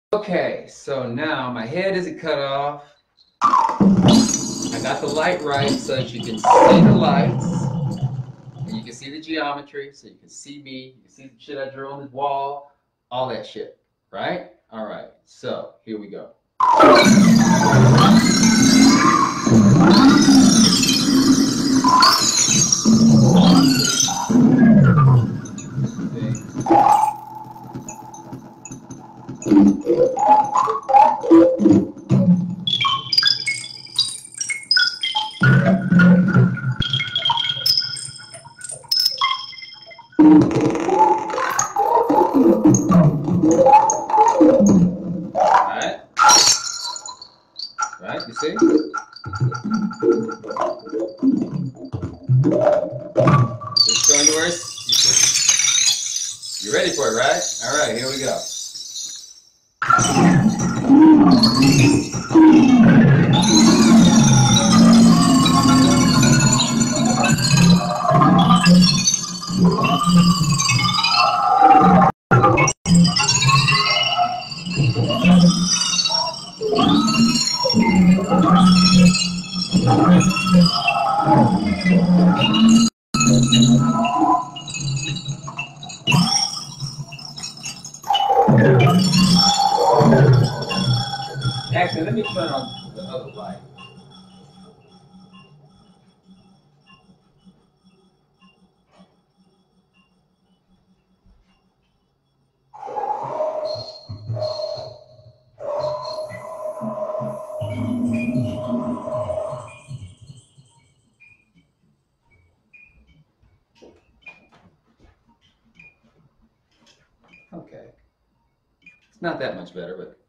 Okay, so now my head isn't cut off. I got the light right so that you can see the lights. And you can see the geometry, so you can see me, you can see the shit I drew on the wall, all that shit, right? All right, so here we go. Right, you see? Just showing you where it's, you're ready for it, right? All right, here we go. Actually, let me turn on the other light. Okay. It's not that much better, but...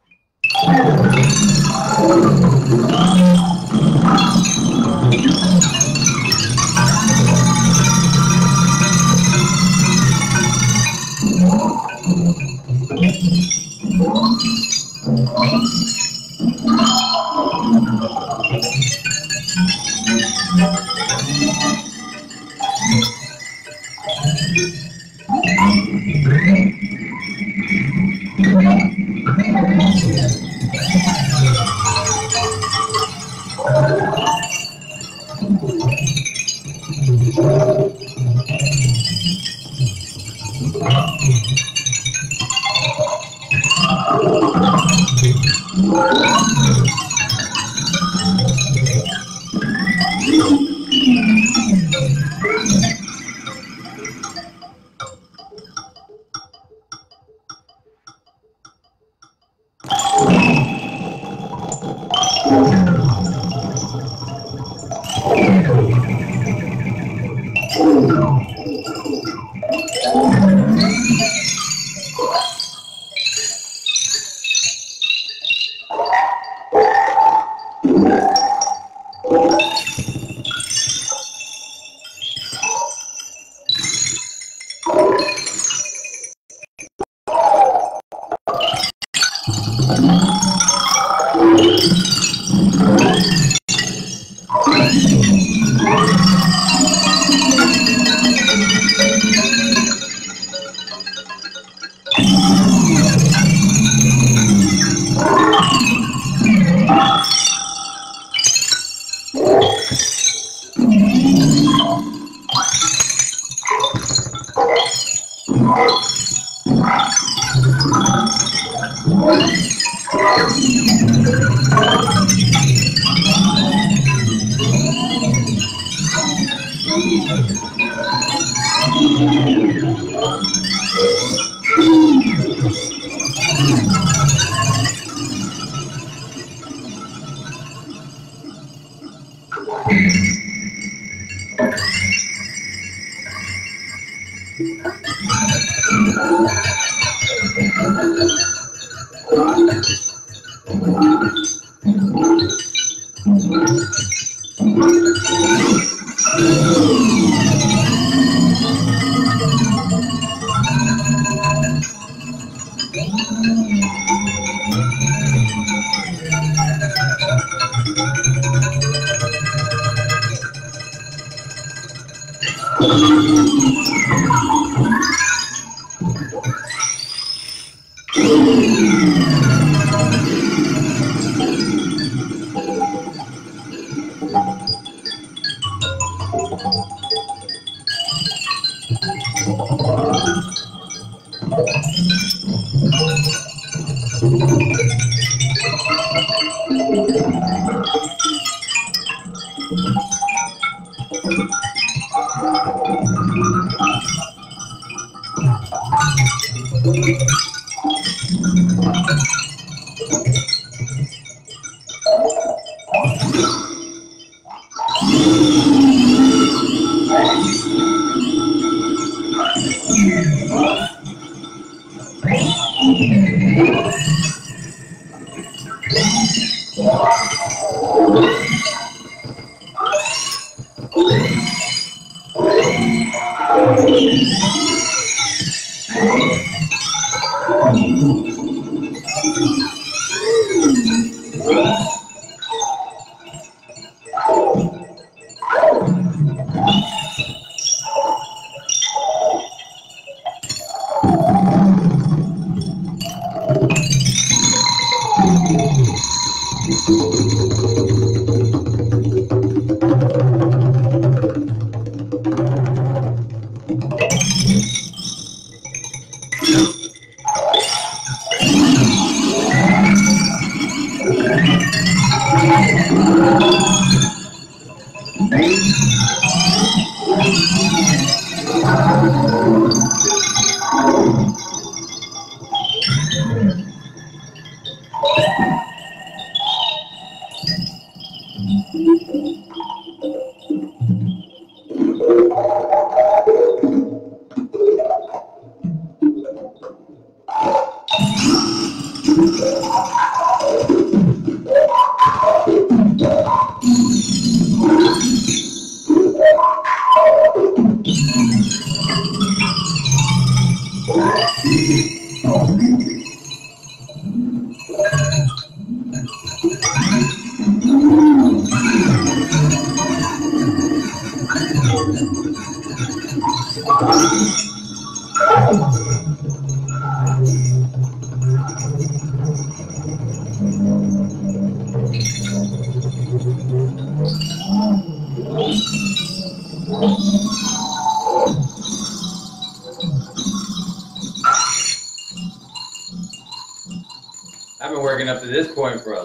I've been working up to this point for a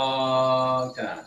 long time.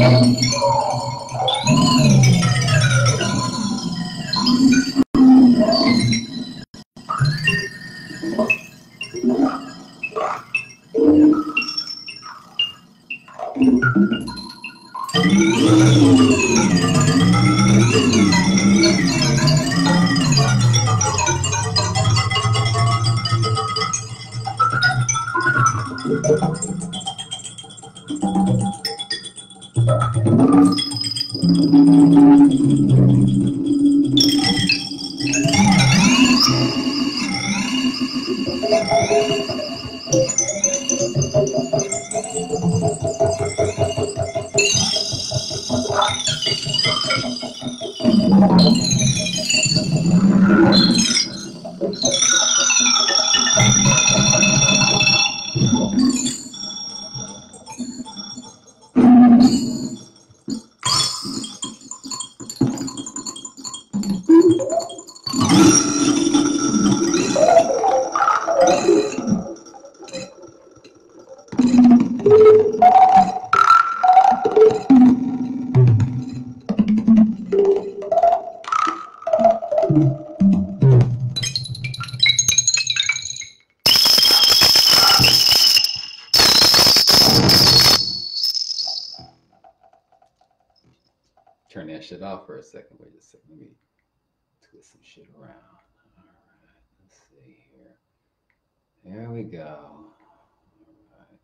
Turn that shit off for a second. Wait a second. Let me twist some shit around. All right. Let's see here. There we go. All right.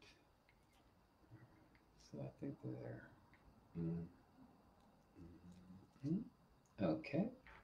So I think there. Okay.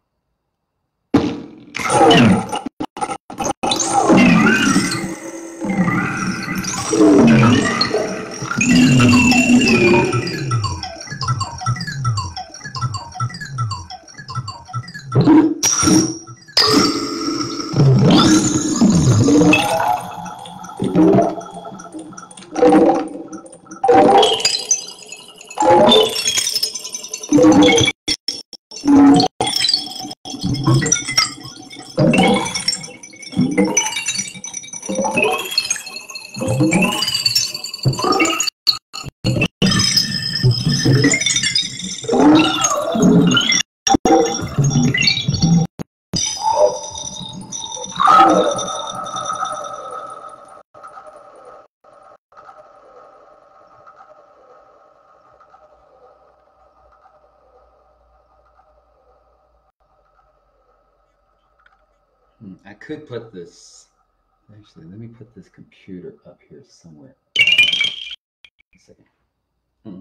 I could put this, actually, let me put this computer up here somewhere. A second. There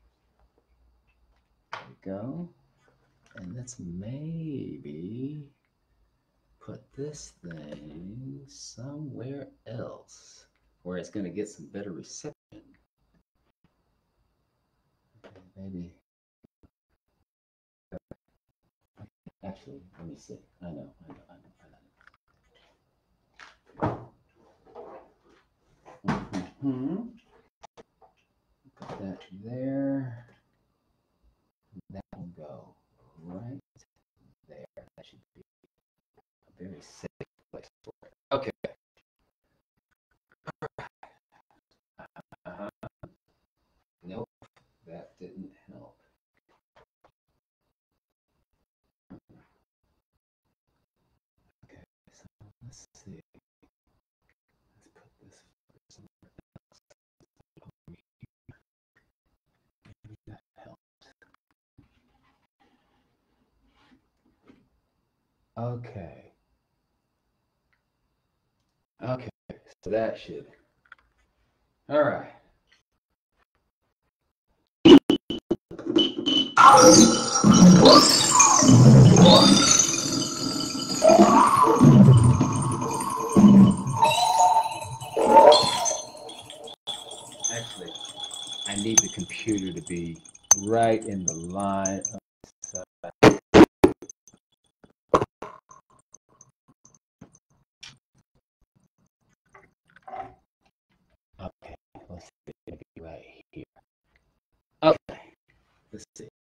we go. And let's maybe put this thing somewhere else where it's going to get some better reception. Maybe. Actually, let me see. I know. Put that there. That will go right there. That should be a very safe place for it. Okay. Nope, that didn't help. Okay, so let's see. Let's put this somewhere else. Maybe that helps. Okay. Okay, so that should. All right. Actually, I need the computer to be right in the line of sight. Okay, let's see, maybe right here. Okay, let's see.